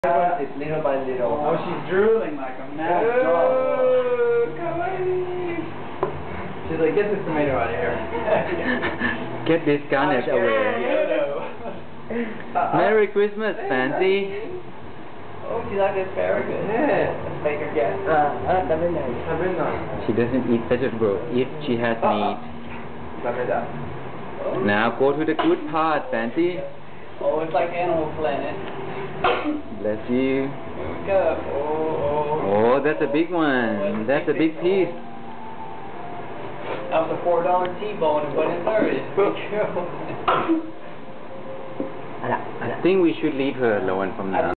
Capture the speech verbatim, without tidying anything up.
It's little by little. Oh, she's drooling like a mad dog. Oh, she's like, get this tomato out of here. Get this garnish Okay. away. Uh, Merry Christmas, Fancy. Oh, she like asparagus. Yeah. Let's make her guess. Uh, uh, She doesn't eat vegetable if she has Uh-uh. meat. Oh. Now go to the good part, Fancy. Oh, it's like Animal Planet. Bless you. Here we go. Oh, Oh, that's a big one. That's a big piece. That was a four dollar T-bone and went in third. I think we should leave her alone from now.